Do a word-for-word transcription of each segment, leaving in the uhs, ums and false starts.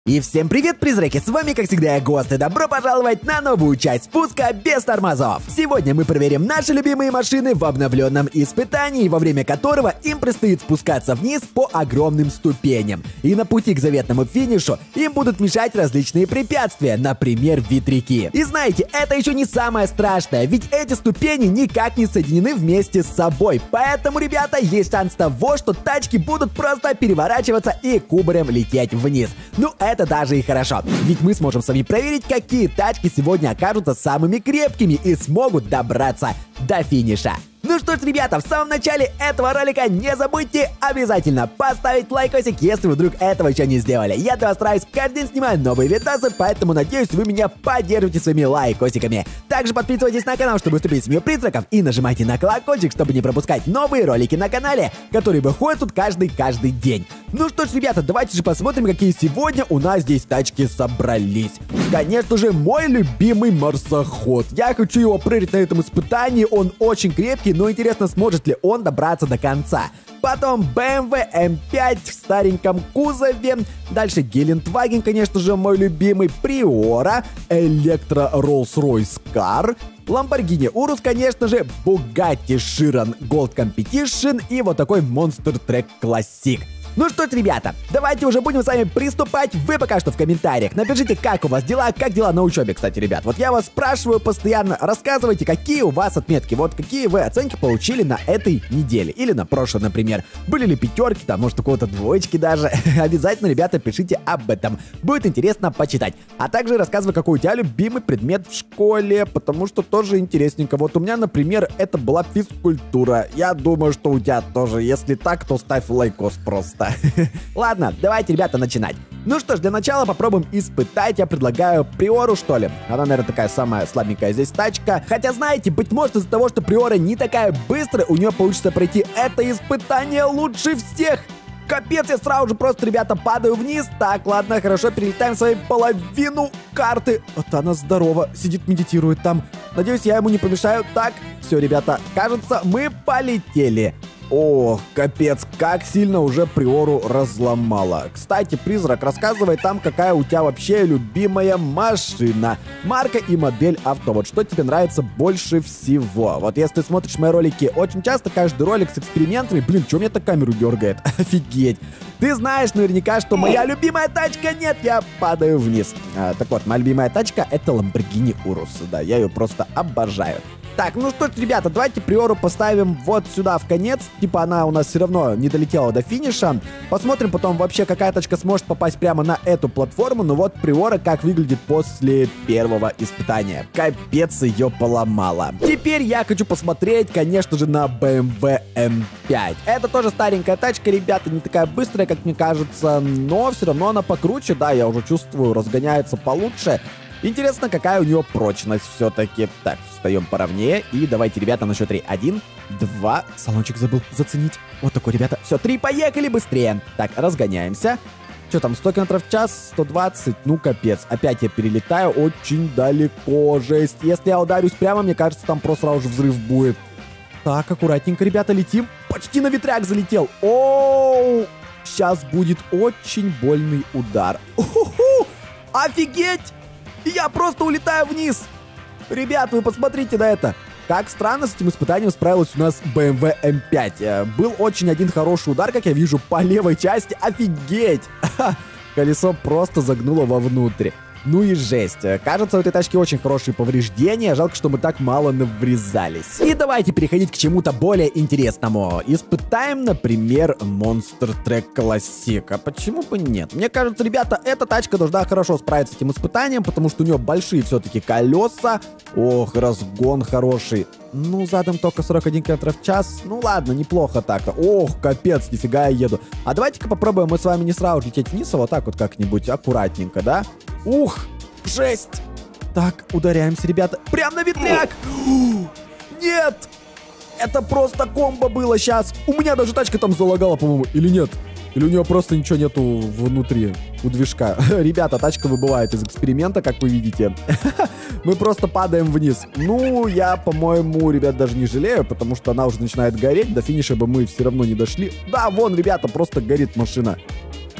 И всем привет, призраки! С вами, как всегда, я Гост, и добро пожаловать на новую часть спуска без тормозов! Сегодня мы проверим наши любимые машины в обновленном испытании, во время которого им предстоит спускаться вниз по огромным ступеням. И на пути к заветному финишу им будут мешать различные препятствия, например, ветряки. И знаете, это еще не самое страшное, ведь эти ступени никак не соединены вместе с собой. Поэтому, ребята, есть шанс того, что тачки будут просто переворачиваться и кубарем лететь вниз. Ну, это даже и хорошо, ведь мы сможем с вами проверить, какие тачки сегодня окажутся самыми крепкими и смогут добраться до финиша. Ну что ж, ребята, в самом начале этого ролика не забудьте обязательно поставить лайкосик, если вы вдруг этого еще не сделали. Я для вас стараюсь каждый день снимать новые видосы, поэтому надеюсь, вы меня поддержите своими лайкосиками. Также подписывайтесь на канал, чтобы вступить в семью призраков, и нажимайте на колокольчик, чтобы не пропускать новые ролики на канале, которые выходят тут каждый-каждый день. Ну что ж, ребята, давайте же посмотрим, какие сегодня у нас здесь тачки собрались. Конечно же, мой любимый марсоход. Я хочу его проверить на этом испытании, он очень крепкий, но интересно, сможет ли он добраться до конца. Потом бэ эм вэ эм пять в стареньком кузове. Дальше Гелендваген, конечно же, мой любимый. Приора, Электро Rolls-Royce Car, Lamborghini Urus, конечно же, Bugatti Chiron Gold Competition и вот такой Monster Truck Classic. Ну что ж, ребята, давайте уже будем с вами приступать. Вы пока что в комментариях напишите, как у вас дела, как дела на учебе, кстати, ребят. Вот я вас спрашиваю постоянно, рассказывайте, какие у вас отметки, вот какие вы оценки получили на этой неделе или на прошлой, например. Были ли пятерки, там, может, у кого-то двоечки даже. Обязательно, ребята, пишите об этом. Будет интересно почитать. А также рассказывай, какой у тебя любимый предмет в школе, потому что тоже интересненько. Вот у меня, например, это была физкультура. Я думаю, что у тебя тоже. Если так, то ставь лайкос просто. Ладно, давайте, ребята, начинать. Ну что ж, для начала попробуем испытать. Я предлагаю Приору, что ли. Она, наверное, такая самая слабенькая здесь тачка. Хотя, знаете, быть может, из-за того, что Приора не такая быстрая, у нее получится пройти это испытание лучше всех. Капец, я сразу же просто, ребята, падаю вниз. Так, ладно, хорошо, перелетаем свою половину карты. Вот она здорова, сидит, медитирует там. Надеюсь, я ему не помешаю. Так, все, ребята, кажется, мы полетели. О, капец, как сильно уже Приору разломала. Кстати, призрак, рассказывай там, какая у тебя вообще любимая машина. Марка и модель авто. Вот что тебе нравится больше всего? Вот если ты смотришь мои ролики очень часто, каждый ролик с экспериментами, блин, что меня так камеру дергает? Офигеть. Ты знаешь наверняка, что моя любимая тачка, нет, я падаю вниз. А, так вот, моя любимая тачка — это Lamborghini Urus. Да, я ее просто обожаю. Так, ну что ж, ребята, давайте Приору поставим вот сюда в конец. Типа она у нас все равно не долетела до финиша. Посмотрим потом вообще, какая тачка сможет попасть прямо на эту платформу. Ну вот Приора как выглядит после первого испытания. Капец, ее поломала. Теперь я хочу посмотреть, конечно же, на бэ эм вэ эм пять. Это тоже старенькая тачка, ребята, не такая быстрая, как мне кажется, но все равно она покруче, да, я уже чувствую, разгоняется получше. Интересно, какая у нее прочность все-таки. Так, встаем поровнее. И давайте, ребята, на счет три. Один, два. Салончик забыл заценить. Вот такой, ребята. Все, три, поехали быстрее. Так, разгоняемся. Что там, сто километров в час, сто двадцать. Ну, капец. Опять я перелетаю очень далеко. Жесть. Если я ударюсь прямо, мне кажется, там просто сразу же взрыв будет. Так, аккуратненько, ребята, летим. Почти на ветряк залетел. Оу! Сейчас будет очень больный удар. У-ху-ху! Офигеть! Я просто улетаю вниз! Ребят, вы посмотрите на это! Как странно с этим испытанием справилась у нас бэ эм вэ эм пять. Был очень один хороший удар, как я вижу, по левой части. Офигеть! Колесо просто загнуло вовнутрь. Ну и жесть. Кажется, у этой тачки очень хорошие повреждения. Жалко, что мы так мало наврезались. И давайте переходить к чему-то более интересному. Испытаем, например, Monster Truck Classic. А почему бы нет? Мне кажется, ребята, эта тачка должна хорошо справиться с этим испытанием, потому что у нее большие все-таки колеса. Ох, разгон хороший. Ну, задом только сорок один километр в час. Ну ладно, неплохо так. Ох, капец, нифига я еду. А давайте-ка попробуем мы с вами не сразу лететь вниз, а вот так вот как-нибудь аккуратненько, да? Ух, жесть. Так, ударяемся, ребята. Прям на ветряк. Нет. Это просто комбо было сейчас. У меня даже тачка там залагала, по-моему, или нет? Или у нее просто ничего нету внутри, у движка. Ребята, тачка выбывает из эксперимента, как вы видите. Мы просто падаем вниз. Ну, я, по-моему, ребят, даже не жалею, потому что она уже начинает гореть. До финиша бы мы все равно не дошли. Да, вон, ребята, просто горит машина.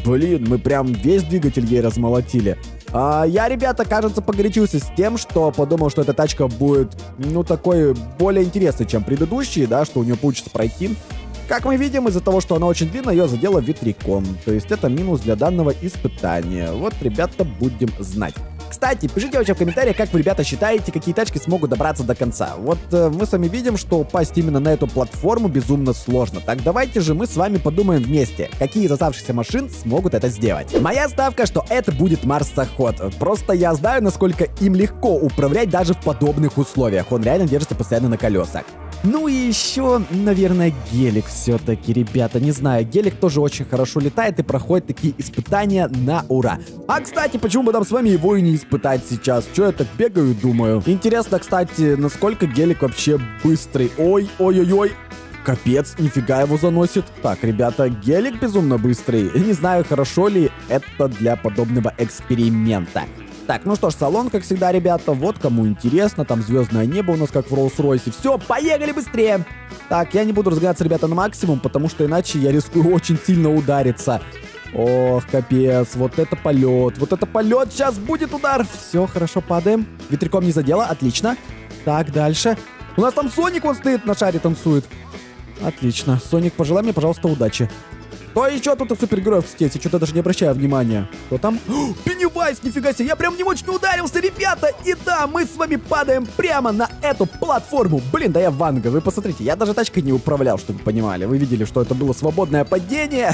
Блин, мы прям весь двигатель ей размолотили. А, я, ребята, кажется, погорячился с тем, что подумал, что эта тачка будет, ну, такой более интересной, чем предыдущие, да, что у нее получится пройти. Как мы видим, из-за того, что она очень длинная, ее задело ветряком. То есть это минус для данного испытания. Вот, ребята, будем знать. Кстати, пишите вообще в комментариях, как вы, ребята, считаете, какие тачки смогут добраться до конца. Вот э, мы с вами видим, что упасть именно на эту платформу безумно сложно. Так давайте же мы с вами подумаем вместе, какие из оставшихся машин смогут это сделать. Моя ставка, что это будет марсоход. Просто я знаю, насколько им легко управлять даже в подобных условиях. Он реально держится постоянно на колесах. Ну и еще, наверное, гелик все-таки, ребята, не знаю, гелик тоже очень хорошо летает и проходит такие испытания на ура. А, кстати, почему бы нам с вами его и не испытать сейчас? Че я так бегаю, думаю? Интересно, кстати, насколько гелик вообще быстрый. Ой, ой-ой-ой. Капец, нифига его заносит. Так, ребята, гелик безумно быстрый. Не знаю, хорошо ли это для подобного эксперимента. Так, ну что ж, салон, как всегда, ребята, вот кому интересно, там звездное небо у нас, как в Роллс-Ройсе. Все, поехали быстрее! Так, я не буду разгоняться, ребята, на максимум, потому что иначе я рискую очень сильно удариться. Ох, капец, вот это полет, вот это полет, сейчас будет удар. Все, хорошо, падаем. Ветряком не задело, отлично. Так, дальше. У нас там Соник, он стоит, на шаре танцует. Отлично, Соник, пожелай мне, пожалуйста, удачи. Кто еще тут у супергероев здесь? Я что-то даже не обращаю внимания. Кто там? Пеннивайз, нифига себе, я прям не очень ударился, ребята! И да, мы с вами падаем прямо на эту платформу. Блин, да я Ванга, вы посмотрите, я даже тачкой не управлял, чтобы вы понимали. Вы видели, что это было свободное падение.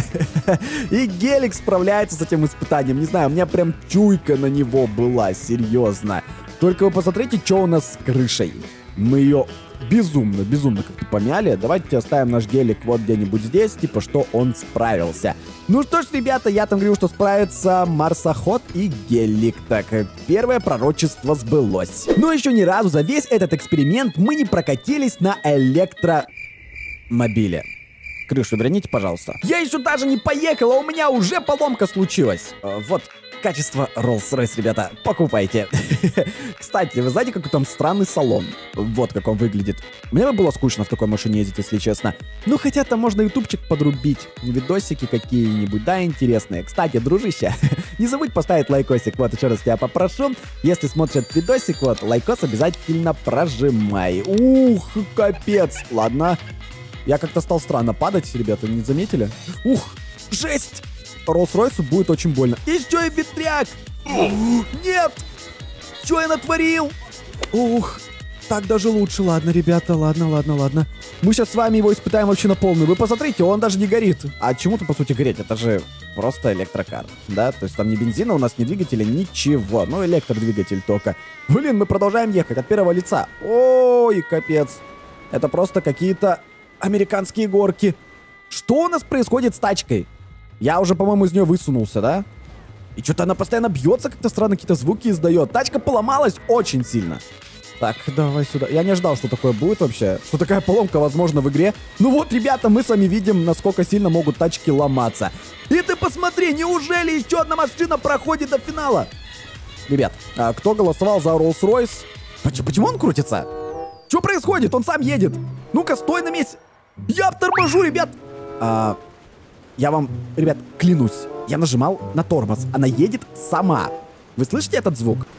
И гелик справляется с этим испытанием. Не знаю, у меня прям чуйка на него была, серьезно. Только вы посмотрите, что у нас с крышей. Мы ее... Безумно, безумно как-то помяли. Давайте оставим наш гелик вот где-нибудь здесь, типа, что он справился. Ну что ж, ребята, я там говорил, что справится марсоход и гелик. Так, первое пророчество сбылось. Но еще ни разу за весь этот эксперимент мы не прокатились на электромобиле. Крышу верните, пожалуйста. Я еще даже не поехал, а у меня уже поломка случилась. Вот. Качество Rolls-Royce, ребята, покупайте. Кстати, вы знаете, какой там странный салон? Вот как он выглядит. Мне бы было скучно в такой машине ездить, если честно. Ну, хотя там можно ютубчик подрубить. Видосики какие-нибудь, да, интересные. Кстати, дружище, не забудь поставить лайкосик. Вот, еще раз тебя попрошу. Если смотришь этот видосик, вот, лайкос обязательно прожимай. Ух, капец. Ладно. Я как-то стал странно падать, ребята, не заметили? Ух, жесть! Роллс-Ройсу будет очень больно. Еще и ветряк! Нет! Что я натворил? Ух, так даже лучше. Ладно, ребята, ладно, ладно, ладно. Мы сейчас с вами его испытаем вообще на полную. Вы посмотрите, он даже не горит. А чему-то, по сути, гореть? Это же просто электрокар, да? То есть там ни бензина у нас, ни двигателя, ничего. Ну, электродвигатель только. Блин, мы продолжаем ехать от первого лица. Ой, капец. Это просто какие-то американские горки. Что у нас происходит с тачкой? Я уже, по-моему, из нее высунулся, да? И что-то она постоянно бьется, как-то странно какие-то звуки издает. Тачка поломалась очень сильно. Так, давай сюда. Я не ожидал, что такое будет вообще. Что такая поломка возможна в игре. Ну вот, ребята, мы с вами видим, насколько сильно могут тачки ломаться. И ты посмотри, неужели еще одна машина проходит до финала? Ребят, а кто голосовал за Rolls-Royce? Почему он крутится? Что происходит? Он сам едет. Ну-ка, стой на месте. Я торможу, ребят. А... Я вам, ребят, клянусь, я нажимал на тормоз, она едет сама. Вы слышите этот звук?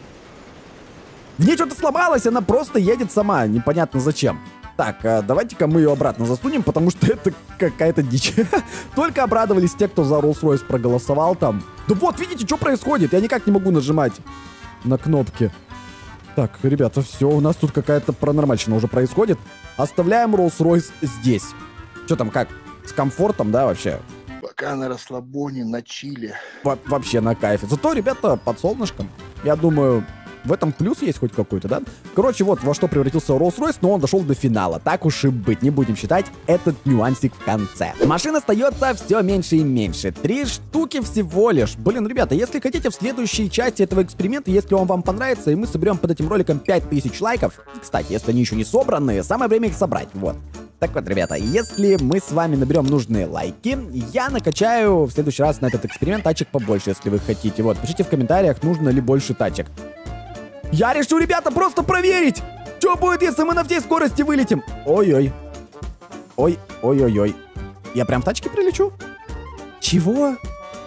В ней что-то сломалось, она просто едет сама, непонятно зачем. Так, давайте-ка мы ее обратно засунем, потому что это какая-то дичь. Только обрадовались те, кто за Rolls-Royce проголосовал там. Да вот, видите, что происходит? Я никак не могу нажимать на кнопки. Так, ребята, все, у нас тут какая-то паранормальщина уже происходит. Оставляем Rolls-Royce здесь. Что там, как? С комфортом, да, вообще? Пока на расслабоне, на чиле. Во вообще на кайфе. Зато, ребята, под солнышком. Я думаю, в этом плюс есть хоть какой-то, да? Короче, вот во что превратился Rolls-Royce, но он дошел до финала. Так уж и быть, не будем считать этот нюансик в конце. Машин остается все меньше и меньше. Три штуки всего лишь. Блин, ребята, если хотите в следующей части этого эксперимента, если он вам понравится, и мы соберем под этим роликом пять тысяч лайков. Кстати, если они еще не собраны, самое время их собрать. Вот. Так вот, ребята, если мы с вами наберем нужные лайки, я накачаю в следующий раз на этот эксперимент тачек побольше, если вы хотите. Вот, пишите в комментариях, нужно ли больше тачек. Я решил, ребята, просто проверить, что будет, если мы на всей скорости вылетим. Ой-ой. Ой, ой-ой-ой. Я прям в тачке прилечу? Чего?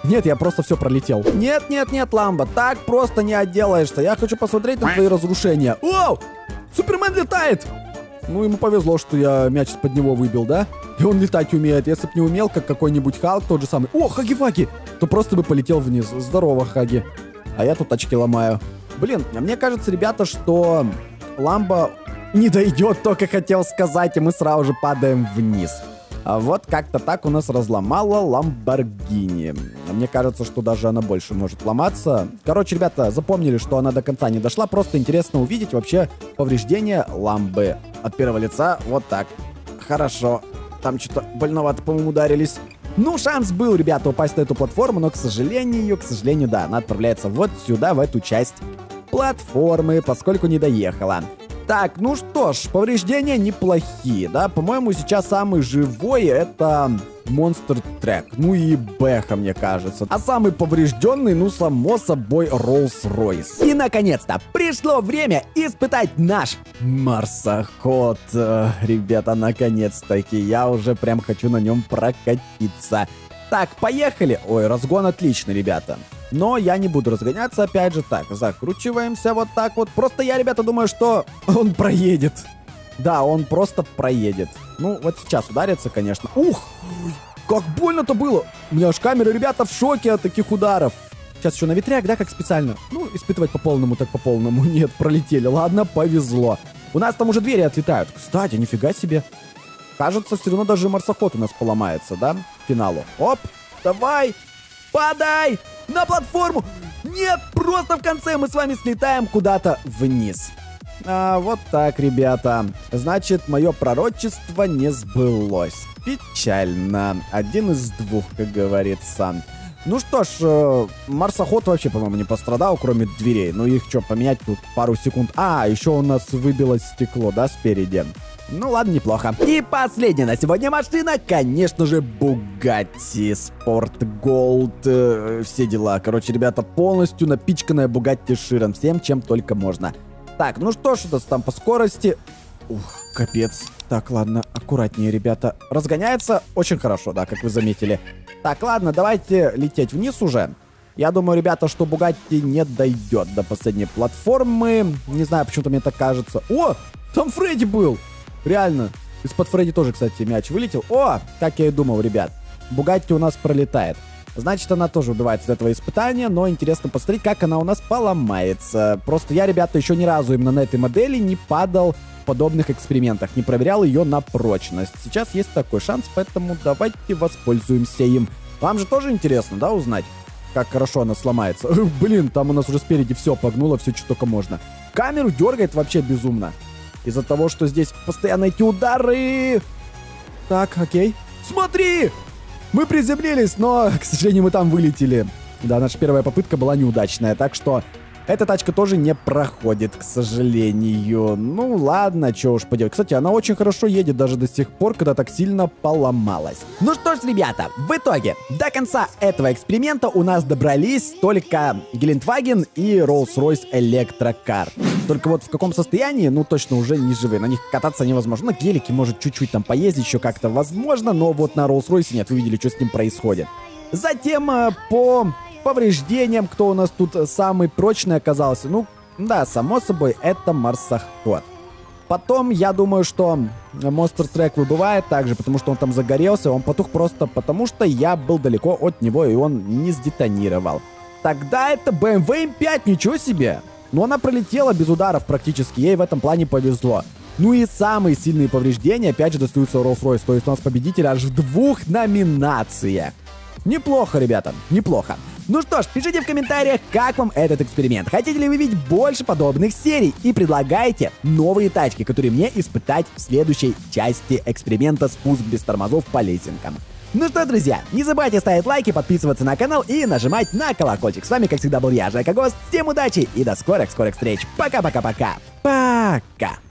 Нет, я просто все пролетел. Нет, нет, нет, Ламбо, так просто не отделаешься. Я хочу посмотреть на твои разрушения. Оу! Супермен летает! Ну, ему повезло, что я мяч из-под него выбил, да? И он летать умеет. Если бы не умел, как какой-нибудь Халк, тот же самый. О, Хаги-Ваги! То просто бы полетел вниз. Здорово, Хаги. А я тут очки ломаю. Блин, мне кажется, ребята, что Ламбо не дойдет, только хотел сказать, и мы сразу же падаем вниз. А вот как-то так у нас разломала Ламборгини. Мне кажется, что даже она больше может ломаться. Короче, ребята, запомнили, что она до конца не дошла. Просто интересно увидеть вообще повреждения Ламбы. От первого лица вот так. Хорошо. Там что-то больновато, по-моему, ударились. Ну, шанс был, ребята, упасть на эту платформу, но, к сожалению, к сожалению, да, она отправляется вот сюда, в эту часть платформы, поскольку не доехала. Так, ну что ж, повреждения неплохие, да, по-моему, сейчас самый живой это Monster Truck, ну и Бэха, мне кажется. А самый поврежденный, ну, само собой, Rolls-Royce. И, наконец-то, пришло время испытать наш марсоход. Э, ребята, наконец-таки, я уже прям хочу на нем прокатиться. Так, поехали. Ой, разгон отличный, ребята. Но я не буду разгоняться, опять же. Так, закручиваемся вот так вот. Просто я, ребята, думаю, что он проедет. Да, он просто проедет. Ну, вот сейчас ударится, конечно. Ух! Как больно-то было! У меня аж камера, ребята, в шоке от таких ударов. Сейчас еще на ветряк, да, как специально? Ну, испытывать по полному, так по полному. Нет, пролетели. Ладно, повезло. У нас там уже двери отлетают. Кстати, нифига себе. Кажется, все равно даже марсоход у нас поломается, да? К финалу. Оп, давай, падай на платформу. Нет, просто в конце мы с вами слетаем куда-то вниз. А, вот так, ребята. Значит, мое пророчество не сбылось. Печально. Один из двух, как говорится. Ну что ж, э, марсоход вообще, по-моему, не пострадал, кроме дверей. Ну их что, поменять тут пару секунд. А, еще у нас выбилось стекло, да, спереди. Ну ладно, неплохо. И последняя на сегодня машина, конечно же, Bugatti Sport Gold. Э, все дела. Короче, ребята, полностью напичканная Bugatti Chiron. Всем, чем только можно. Так, ну что ж, у нас там по скорости. Ух, капец. Так, ладно, аккуратнее, ребята. Разгоняется очень хорошо, да, как вы заметили. Так, ладно, давайте лететь вниз уже. Я думаю, ребята, что Bugatti не дойдет до последней платформы. Не знаю, почему-то мне так кажется. О, там Фредди был. Реально. Из-под Фредди тоже, кстати, мяч вылетел. О, как я и думал, ребят. Bugatti у нас пролетает. Значит, она тоже убивается из этого испытания, но интересно посмотреть, как она у нас поломается. Просто я, ребята, еще ни разу именно на этой модели не падал в подобных экспериментах, не проверял ее на прочность. Сейчас есть такой шанс, поэтому давайте воспользуемся им. Вам же тоже интересно, да, узнать, как хорошо она сломается? Блин, там у нас уже спереди все погнуло, все, что только можно. Камеру дергает вообще безумно. Из-за того, что здесь постоянно эти удары. Так, окей. Смотри! Мы приземлились, но, к сожалению, мы там вылетели. Да, наша первая попытка была неудачная, так что эта тачка тоже не проходит, к сожалению. Ну, ладно, что уж поделать. Кстати, она очень хорошо едет даже до сих пор, когда так сильно поломалась. Ну что ж, ребята, в итоге, до конца этого эксперимента у нас добрались только Гелендваген и Rolls-Royce Electrocar. Только вот в каком состоянии, ну, точно уже не живые. На них кататься невозможно. На гелике, может, чуть-чуть там поездить еще как-то возможно, но вот на Rolls-Royce нет, вы видели, что с ним происходит. Затем э, по повреждениям, кто у нас тут самый прочный оказался? Ну, да, само собой, это марсоход. Потом, я думаю, что Monster Truck выбывает также, потому что он там загорелся. Он потух просто потому, что я был далеко от него, и он не сдетонировал. Тогда это бэ эм вэ эм пять, ничего себе! Но она пролетела без ударов практически, ей в этом плане повезло. Ну и самые сильные повреждения, опять же, достаются Rolls-Royce. То есть у нас победитель аж в двух номинациях. Неплохо, ребята, неплохо. Ну что ж, пишите в комментариях, как вам этот эксперимент. Хотите ли вы видеть больше подобных серий? И предлагайте новые тачки, которые мне испытать в следующей части эксперимента «Спуск без тормозов по лесенкам». Ну что, друзья, не забывайте ставить лайки, подписываться на канал и нажимать на колокольчик. С вами, как всегда, был я, Жека Гост. Всем удачи и до скорых-скорых встреч. Пока-пока-пока. Пока.